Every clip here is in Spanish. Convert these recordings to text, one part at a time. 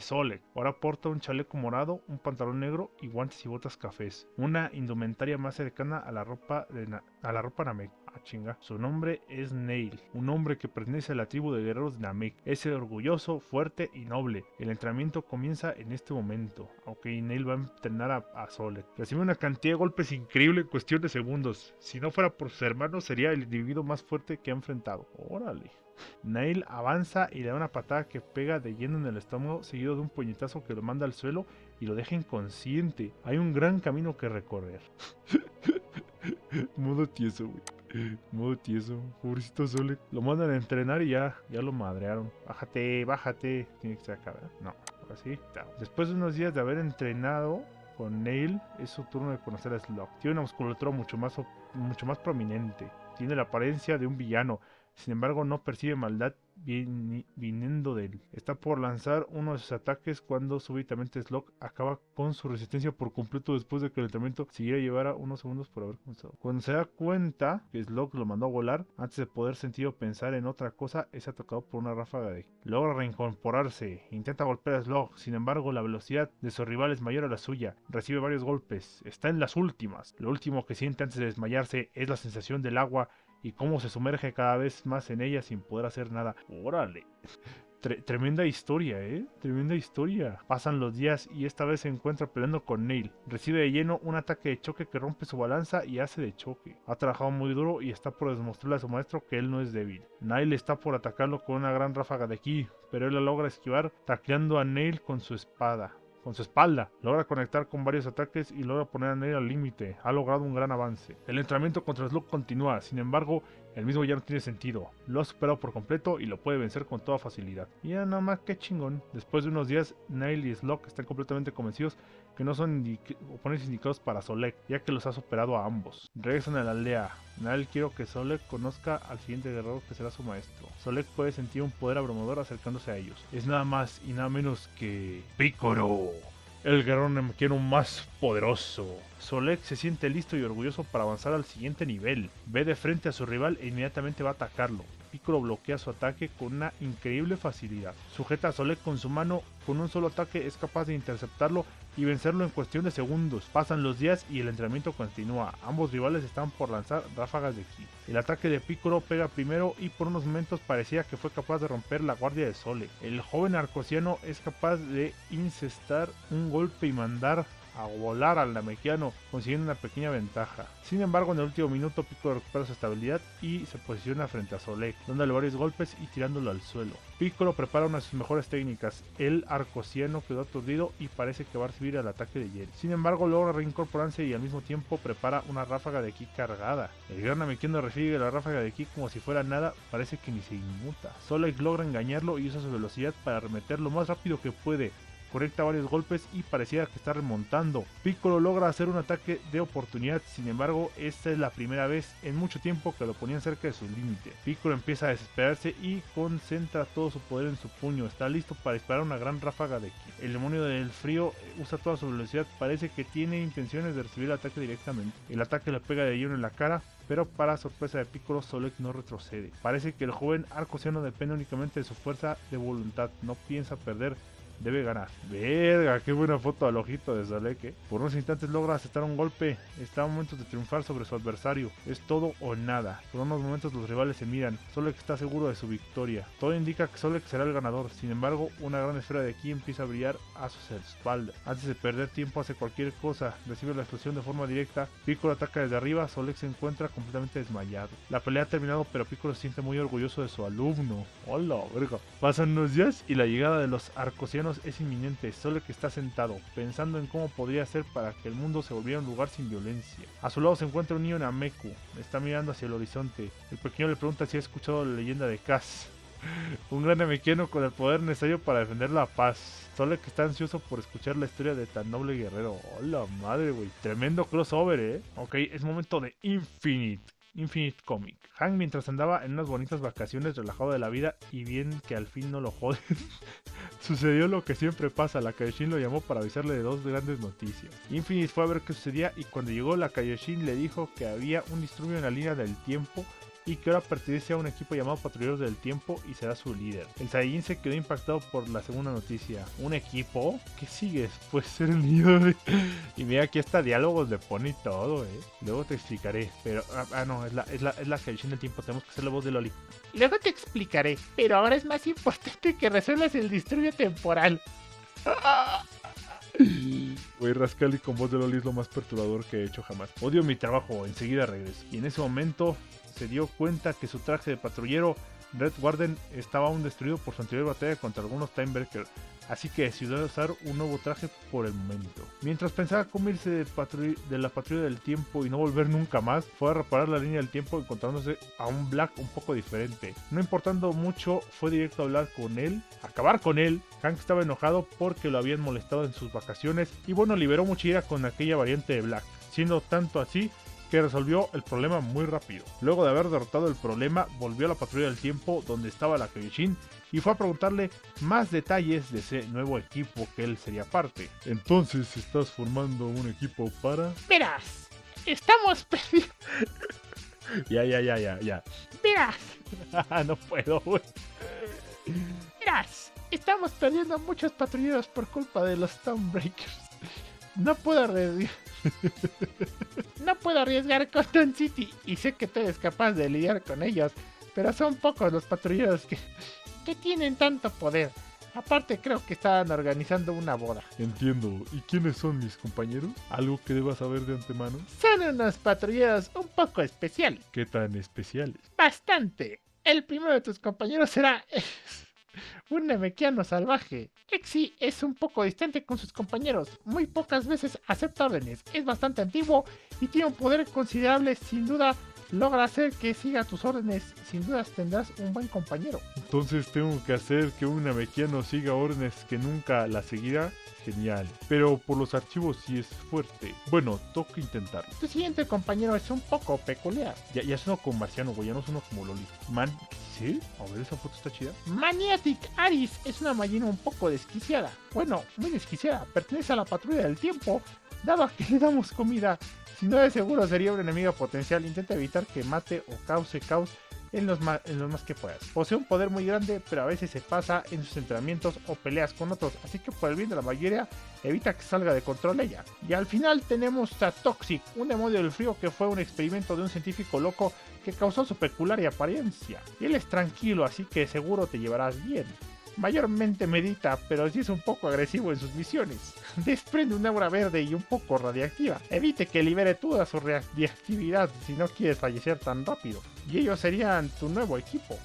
Solek. Ahora porta un chaleco morado, un pantalón negro y guantes y botas cafés. Una indumentaria más cercana a la ropa Namek. Ah, chinga. Su nombre es Neil, un hombre que pertenece a la tribu de guerreros de Namek. Es orgulloso, fuerte y noble. El entrenamiento comienza en este momento. Ok, Neil va a entrenar a Solek. Recibe una cantidad de golpes increíble en cuestión de segundos. Si no fuera por sus hermanos, sería el individuo más fuerte que ha enfrentado. Órale. Neil avanza y le da una patada que pega de lleno en el estómago, seguido de un puñetazo que lo manda al suelo y lo deja inconsciente. Hay un gran camino que recorrer. Modo tieso, güey. Modo tieso. Pobrecito Solek. Lo mandan a entrenar y ya lo madrearon. Bájate. Tiene que ser acá, ¿verdad? No, ahora sí. Después de unos días de haber entrenado con Neil, es su turno de conocer a Slug. Tiene una musculatura mucho más prominente. Tiene la apariencia de un villano. Sin embargo, no percibe maldad viniendo de él. Está por lanzar uno de sus ataques cuando súbitamente Slug acaba con su resistencia por completo después de que el entrenamiento siguiera llevara unos segundos por haber comenzado. Cuando se da cuenta que Slug lo mandó a volar, antes de poder sentir o pensar en otra cosa, es atacado por una ráfaga de... Logra reincorporarse, intenta golpear a Slug, sin embargo la velocidad de su rival es mayor a la suya, recibe varios golpes, está en las últimas. Lo último que siente antes de desmayarse es la sensación del agua y cómo se sumerge cada vez más en ella sin poder hacer nada. ¡Órale! Tremenda historia, ¿eh? Tremenda historia. Pasan los días y esta vez se encuentra peleando con Neil. Recibe de lleno un ataque de choque que rompe su balanza y hace de choque. Ha trabajado muy duro y está por demostrarle a su maestro que él no es débil. Neil está por atacarlo con una gran ráfaga de ki, pero él la logra esquivar, tacleando a Neil con su espalda. Logra conectar con varios ataques y logra poner a Neil al límite. Ha logrado un gran avance. El entrenamiento contra Slug continúa, sin embargo, el mismo ya no tiene sentido. Lo ha superado por completo y lo puede vencer con toda facilidad. Y ya nada más, qué chingón. Después de unos días, Neil y Slug están completamente convencidos que no son oponentes indicados para Solek, ya que los ha superado a ambos. Regresan a la aldea. Neil quiere que Solek conozca al siguiente guerrero que será su maestro. Solek puede sentir un poder abrumador acercándose a ellos. Es nada más y nada menos que... Piccolo, el guerrero namekiano más poderoso. Solek se siente listo y orgulloso para avanzar al siguiente nivel. Ve de frente a su rival e inmediatamente va a atacarlo. Piccolo bloquea su ataque con una increíble facilidad. Sujeta a Solek con su mano, con un solo ataque es capaz de interceptarlo y vencerlo en cuestión de segundos. Pasan los días y el entrenamiento continúa. Ambos rivales están por lanzar ráfagas de ki. El ataque de Piccolo pega primero y por unos momentos parecía que fue capaz de romper la guardia de Solek. El joven arcosiano es capaz de incestar un golpe y mandar a volar al namekiano, consiguiendo una pequeña ventaja. Sin embargo, en el último minuto Piccolo recupera su estabilidad y se posiciona frente a Solek, dándole varios golpes y tirándolo al suelo. Piccolo prepara una de sus mejores técnicas. El arcosiano quedó aturdido y parece que va a recibir el ataque de Jerry. Sin embargo, logra reincorporarse y al mismo tiempo prepara una ráfaga de ki cargada. El gran namekiano recibe la ráfaga de ki como si fuera nada, parece que ni se inmuta. Solek logra engañarlo y usa su velocidad para arremeter lo más rápido que puede. Conecta varios golpes y parecía que está remontando. Piccolo logra hacer un ataque de oportunidad, sin embargo esta es la primera vez en mucho tiempo que lo ponían cerca de su límite. Piccolo empieza a desesperarse y concentra todo su poder en su puño, está listo para disparar una gran ráfaga de ki. El demonio del frío usa toda su velocidad, parece que tiene intenciones de recibir el ataque directamente. El ataque le pega de lleno en la cara, pero para sorpresa de Piccolo, Solek no retrocede. Parece que el joven arcosiano depende únicamente de su fuerza de voluntad, no piensa perder. Debe ganar. Verga, qué buena foto al ojito de Solek. Por unos instantes logra aceptar un golpe. Está a momentos de triunfar sobre su adversario. Es todo o nada. Por unos momentos los rivales se miran. Solek está seguro de su victoria. Todo indica que Solek será el ganador. Sin embargo, una gran esfera de ki empieza a brillar a sus espaldas. Antes de perder tiempo hace cualquier cosa. Recibe la explosión de forma directa. Piccolo ataca desde arriba. Solek se encuentra completamente desmayado. La pelea ha terminado, pero Piccolo se siente muy orgulloso de su alumno. ¡Hola, verga! Pasan unos días y la llegada de los arcosianos es inminente. Solek está sentado, pensando en cómo podría hacer para que el mundo se volviera un lugar sin violencia. A su lado se encuentra un niño Nameku. Está mirando hacia el horizonte. El pequeño le pregunta si ha escuchado la leyenda de Kaz, un gran namekiano con el poder necesario para defender la paz. Solek está ansioso por escuchar la historia de tan noble guerrero. ¡Hola madre, güey! Tremendo crossover, Ok, es momento de Infinite Comic. Hank, mientras andaba en unas bonitas vacaciones, relajado de la vida y bien que al fin no lo joden, sucedió lo que siempre pasa. La Kaioshin lo llamó para avisarle de dos grandes noticias. Infinite fue a ver qué sucedía y cuando llegó la Kaioshin le dijo que había un disturbio en la línea del tiempo y que ahora pertenece a un equipo llamado Patrulleros del Tiempo y será su líder. El Saiyajin se quedó impactado por la segunda noticia. ¿Un equipo? ¿Qué sigue después de ser el líder? Y mira, aquí hasta diálogos le pone y todo, Luego te explicaré, pero... no, es la Saiyajin del Tiempo, tenemos que hacer la voz de Loli. Luego te explicaré, pero ahora es más importante que resuelvas el disturbio temporal. Güey, Rascali con voz de Loli es lo más perturbador que he hecho jamás. Odio mi trabajo, enseguida regreso. Y en ese momento se dio cuenta que su traje de patrullero Red Warden estaba aún destruido por su anterior batalla contra algunos Timebreakers, así que decidió usar un nuevo traje por el momento. Mientras pensaba cómo irse de la patrulla del tiempo y no volver nunca más, fue a reparar la línea del tiempo encontrándose a un Black un poco diferente. No importando mucho, fue directo a hablar con él, a acabar con él. Hank estaba enojado porque lo habían molestado en sus vacaciones y bueno, liberó mucha ira con aquella variante de Black, siendo tanto así que resolvió el problema muy rápido. Luego de haber derrotado el problema, volvió a la patrulla del tiempo donde estaba la Kaioshin y fue a preguntarle más detalles de ese nuevo equipo que él sería parte. Entonces, ¿estás formando un equipo para...? Verás, estamos perdiendo. Ya. Verás. No puedo, güey. Verás, estamos perdiendo muchos patrulleros por culpa de los Stormbreakers. No puedo arriesgar con Toon City y sé que tú eres capaz de lidiar con ellos, pero son pocos los patrulleros que tienen tanto poder. Aparte creo que estaban organizando una boda. Entiendo. ¿Y quiénes son mis compañeros? ¿Algo que debas saber de antemano? Son unos patrulleros un poco especiales. ¿Qué tan especiales? Bastante. El primero de tus compañeros será... un namekiano salvaje. Exi es un poco distante con sus compañeros, muy pocas veces acepta órdenes, es bastante antiguo y tiene un poder considerable, sin duda logra hacer que siga tus órdenes, sin dudas tendrás un buen compañero. Entonces tengo que hacer que un namekiano siga órdenes que nunca la seguirá. Genial, pero por los archivos sí es fuerte. Bueno, toca intentarlo. Tu siguiente compañero es un poco peculiar. Ya suena como marciano, güey, ya no suena como Loli. ¿Sí? A ver, esa foto está chida. Maniatic Aris es una máquina un poco desquiciada. Bueno, muy desquiciada. Pertenece a la patrulla del tiempo, dado a que le damos comida. Si no, de seguro sería una enemiga potencial. Intenta evitar que mate o cause caos en los más que puedas. Posee un poder muy grande, pero a veces se pasa en sus entrenamientos o peleas con otros, así que por el bien de la mayoría, evita que salga de control ella. Y al final tenemos a Toxic, un demonio del frío que fue un experimento de un científico loco que causó su peculiar apariencia. Él es tranquilo, así que seguro te llevarás bien. Mayormente medita, pero sí es un poco agresivo en sus misiones. Desprende un aura verde y un poco radiactiva. Evite que libere toda su radiactividad si no quieres fallecer tan rápido. Y ellos serían tu nuevo equipo.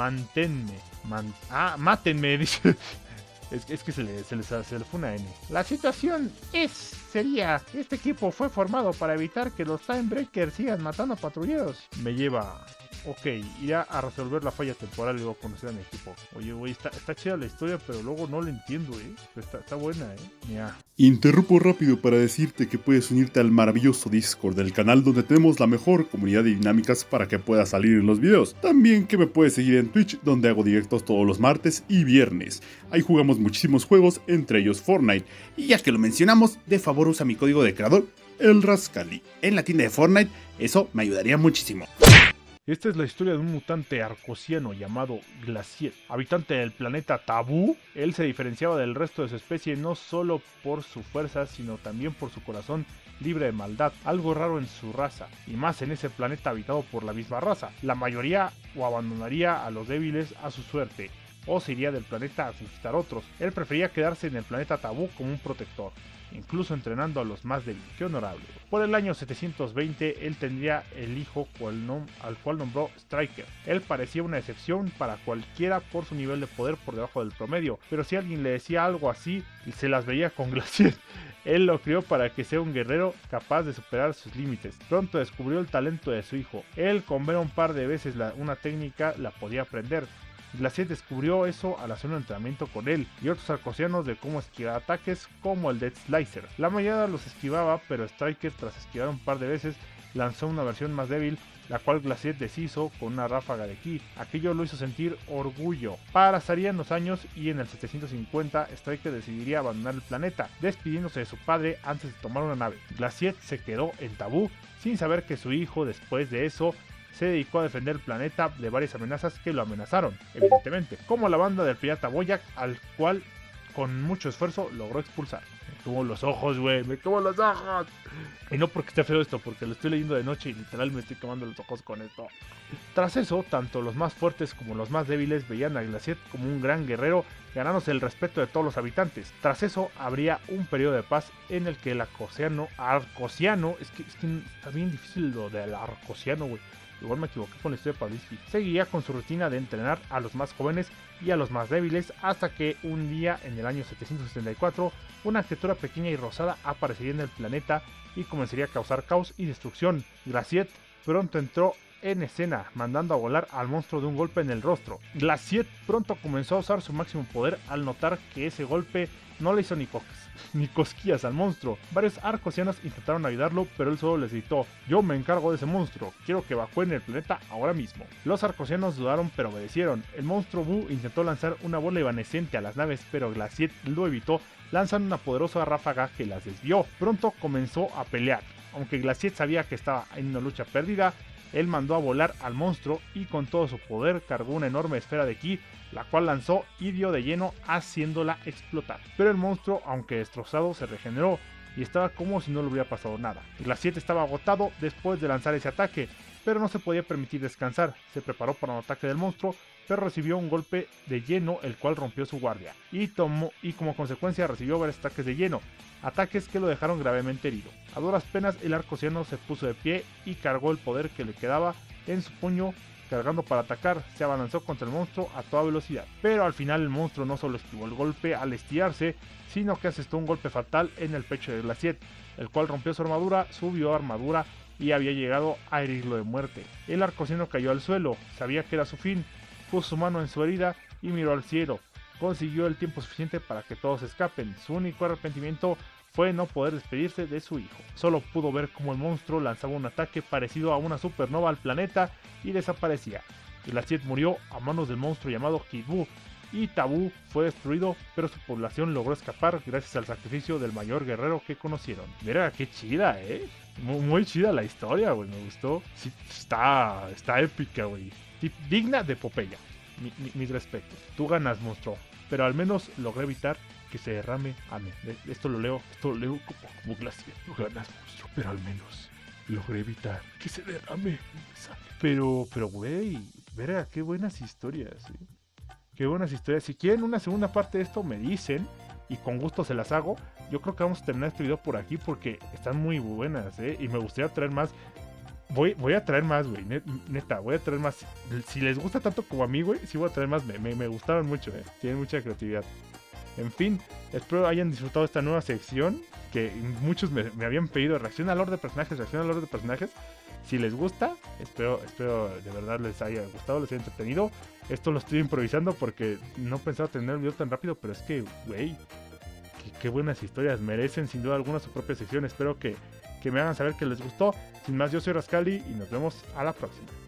Mátenme, dice. Es que se le fue una N. La situación sería, este equipo fue formado para evitar que los Timebreakers sigan matando patrulleros. Me lleva... Ok, irá a resolver la falla temporal y luego conocer a mi equipo. Oye, güey, está chida la historia, pero luego no la entiendo, Está buena, Mira. Interrumpo rápido para decirte que puedes unirte al maravilloso Discord del canal donde tenemos la mejor comunidad de dinámicas para que puedas salir en los videos. También que me puedes seguir en Twitch donde hago directos todos los martes y viernes. Ahí jugamos muchísimos juegos, entre ellos Fortnite. Y ya que lo mencionamos, de favor usa mi código de creador, el Rascali, en la tienda de Fortnite. Eso me ayudaría muchísimo. Esta es la historia de un mutante arcosiano llamado Glaciet, habitante del planeta Tabú. Él se diferenciaba del resto de su especie no solo por su fuerza, sino también por su corazón libre de maldad, algo raro en su raza, y más en ese planeta habitado por la misma raza. La mayoría o abandonaría a los débiles a su suerte, o se iría del planeta a conquistar otros. Él prefería quedarse en el planeta Tabú como un protector, incluso entrenando a los más débiles. ¡Qué honorable! Por el año 720, él tendría el hijo al cual nombró Striker. Él parecía una excepción para cualquiera por su nivel de poder por debajo del promedio, pero si alguien le decía algo así, se las veía con Glacier. Él lo crió para que sea un guerrero capaz de superar sus límites. Pronto descubrió el talento de su hijo. Él, con ver un par de veces una técnica, la podía aprender. Glacier descubrió eso al hacer un entrenamiento con él y otros arcosianos de cómo esquivar ataques como el Death Slicer. La mayoría los esquivaba, pero Striker, tras esquivar un par de veces, lanzó una versión más débil, la cual Glacier deshizo con una ráfaga de ki. Aquello lo hizo sentir orgullo. Pasarían los años y en el 750 Striker decidiría abandonar el planeta, despidiéndose de su padre antes de tomar una nave. Glacier se quedó en Tabú sin saber que su hijo, después de eso, se dedicó a defender el planeta de varias amenazas que lo amenazaron, evidentemente, como la banda del pirata Boyac, al cual con mucho esfuerzo logró expulsar. Me tuvo los ojos, güey, me tuvo los ojos. Y no porque esté feo esto, porque lo estoy leyendo de noche y literal me estoy quemando los ojos con esto. Tras eso, tanto los más fuertes como los más débiles veían a Glaciet como un gran guerrero, ganándose el respeto de todos los habitantes. Tras eso, habría un periodo de paz en el que el Arcosiano, es que está bien difícil lo del Arcosiano, güey. Igual me equivoqué con la historia de Pavlovsky. Seguía con su rutina de entrenar a los más jóvenes y a los más débiles, hasta que un día en el año 774, una criatura pequeña y rosada aparecería en el planeta y comenzaría a causar caos y destrucción. Glaciet pronto entró en escena, mandando a volar al monstruo de un golpe en el rostro. Glaciet pronto comenzó a usar su máximo poder al notar que ese golpe no le hizo ni cosquillas al monstruo. Varios arcosianos intentaron ayudarlo, pero él solo les gritó: yo me encargo de ese monstruo, quiero que evacúen el planeta ahora mismo. Los arcosianos dudaron, pero obedecieron. El monstruo Bu intentó lanzar una bola evanescente a las naves, pero Glaciet lo evitó, lanzando una poderosa ráfaga que las desvió. Pronto comenzó a pelear. Aunque Glaciet sabía que estaba en una lucha perdida, él mandó a volar al monstruo y con todo su poder cargó una enorme esfera de ki, la cual lanzó y dio de lleno, haciéndola explotar. Pero el monstruo, aunque destrozado, se regeneró y estaba como si no le hubiera pasado nada. Glaciet estaba agotado después de lanzar ese ataque, pero no se podía permitir descansar. Se preparó para un ataque del monstruo, pero recibió un golpe de lleno, el cual rompió su guardia, y como consecuencia recibió varios ataques de lleno, ataques que lo dejaron gravemente herido. A duras penas el arcosiano se puso de pie y cargó el poder que le quedaba en su puño, cargando para atacar. Se abalanzó contra el monstruo a toda velocidad, pero al final el monstruo no solo esquivó el golpe al estirarse, sino que asestó un golpe fatal en el pecho de Glaciet, el cual rompió su armadura, subió armadura y había llegado a herirlo de muerte. El arcosiano cayó al suelo, sabía que era su fin, puso su mano en su herida y miró al cielo. Consiguió el tiempo suficiente para que todos escapen. Su único arrepentimiento fue no poder despedirse de su hijo. Solo pudo ver cómo el monstruo lanzaba un ataque parecido a una supernova al planeta y desaparecía. Glaciet murió a manos del monstruo llamado Kid Buu, y Tabú fue destruido, pero su población logró escapar gracias al sacrificio del mayor guerrero que conocieron. Mira, qué chida, muy chida la historia, güey, me gustó. Sí, está épica, güey. Digna de Popeye. Mis respetos. Tú ganas, monstruo, pero al menos logré evitar que se derrame. Esto lo leo como Glaciet. Tú ganas, monstruo, pero al menos logré evitar que se derrame. Pero, güey, verga, qué buenas historias, Qué buenas historias. Si quieren una segunda parte de esto, me dicen y con gusto se las hago. Yo creo que vamos a terminar este video por aquí porque están muy buenas, y me gustaría traer más. Voy a traer más, güey. Neta, voy a traer más. Si les gusta tanto como a mí, güey, sí voy a traer más. Me gustaron mucho, Tienen mucha creatividad. En fin, espero hayan disfrutado esta nueva sección que muchos me habían pedido. Reacción al lore de personajes. Si les gusta, espero de verdad les haya gustado, les haya entretenido. Esto lo estoy improvisando porque no pensaba tener el video tan rápido, pero es que, güey, qué buenas historias. Merecen sin duda alguna su propia sección. Espero que me hagan saber que les gustó. Sin más, yo soy Rascali y nos vemos a la próxima.